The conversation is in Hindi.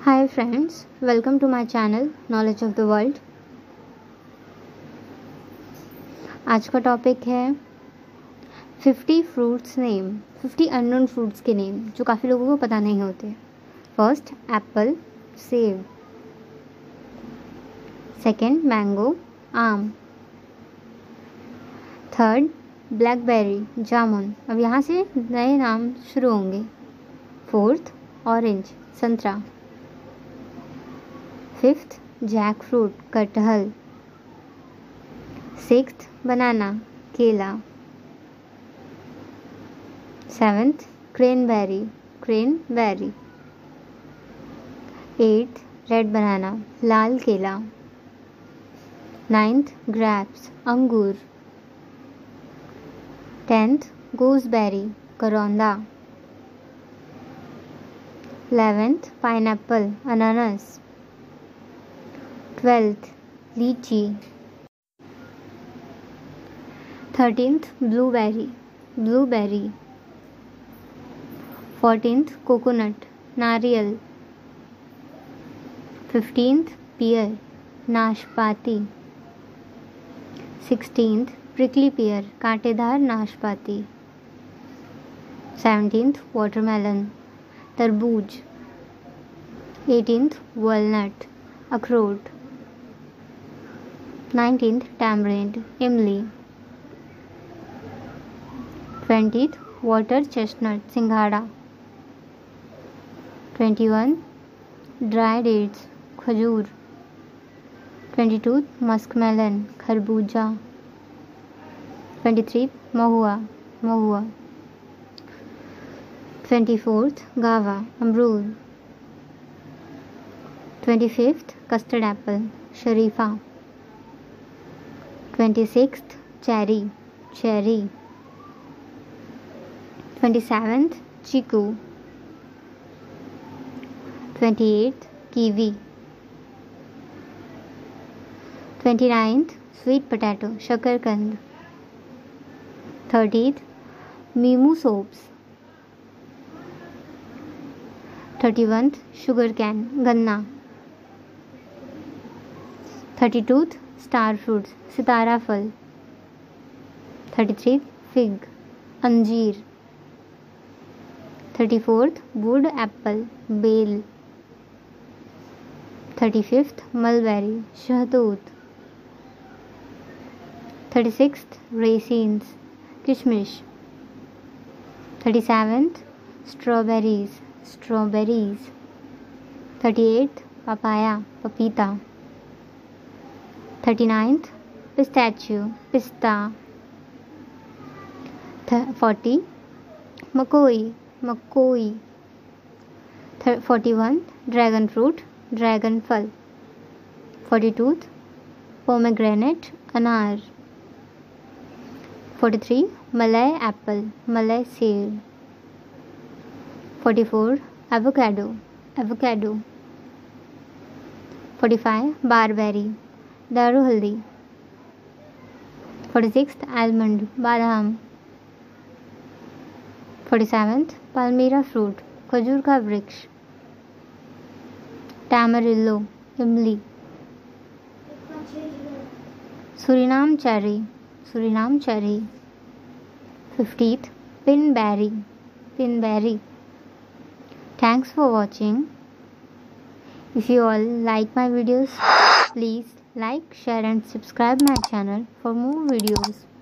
Hi friends, welcome to my channel Knowledge of the World। आज का टॉपिक है 50 फ्रूट्स नेम, 50 अननोन फ्रूट्स के नेम जो काफ़ी लोगों को पता नहीं होते। फर्स्ट एप्पल, सेब। सेकंड मैंगो, आम। थर्ड ब्लैकबेरी, जामुन। अब यहाँ से नए नाम शुरू होंगे। फोर्थ ऑरेंज, संतरा। फिफ्थ जैक फ्रूट, कटहल। सिक्स्थ बनाना, केला। Seventh cranberry, cranberry. Eighth red banana, लाल केला। नाइन्थ ग्रेप्स, अंगूर। टेंथ गूसबेरी, करौंदा। 11th पाइनएप्पल, अनानास। 12th लीची। 13th blueberry, blueberry. 14th coconut, नारियल। 15th पियर, नाशपाती। 16th प्रिकली पियर, कांटेदार नाशपाती। 17th वाटरमेलन, तरबूज। 18th वॉलनट, अखरोट। 19th टैमरिंड, इमली। 20th वाटर चेस्टनट, सिंघाड़ा। 21 ड्राई डेट्स, खजूर। 22 मस्कमेलन, खरबूजा। 23 महुआ, महुआ। 24th गावा, अमरूद। 25th कस्टर्ड एप्पल, शरीफा। 26th cherry, cherry. 27th चीकू। 28th kiwi. 29th sweet potato, शकरकंद। 30th memo soaps. 31st sugar cane, गन्ना। 32th स्टार फ्रूट्स, सितारा फल। 33 फिग, अंजीर। 34th wood apple, bell. 35th mulberry, शहतूत। 36th रेसिन्स, किशमिश। 37th strawberries, strawberries. 38th papaya, पपीता। 39th पिस्ताचियो, पिस्ता। 40 मकोई, मकोई। 41 ड्रैगन फ्रूट, ड्रैगन फल। 42th पोमेग्रेनेट, अनार। 43 मलय एप्पल, मलय सेब। 44 एवोकाडो, एवोकाडो। 45 बारबेरी, दारू हल्दी। 46th आलमंड, बादाम। 47th पाल्मीरा फ्रूट, खजूर का वृक्ष। टैमरिल्लो, इमली। Suriname cherry, Suriname cherry. 50th pinberry, pinberry. Thanks for watching. If you all like my videos, please like, share and subscribe my channel for more videos.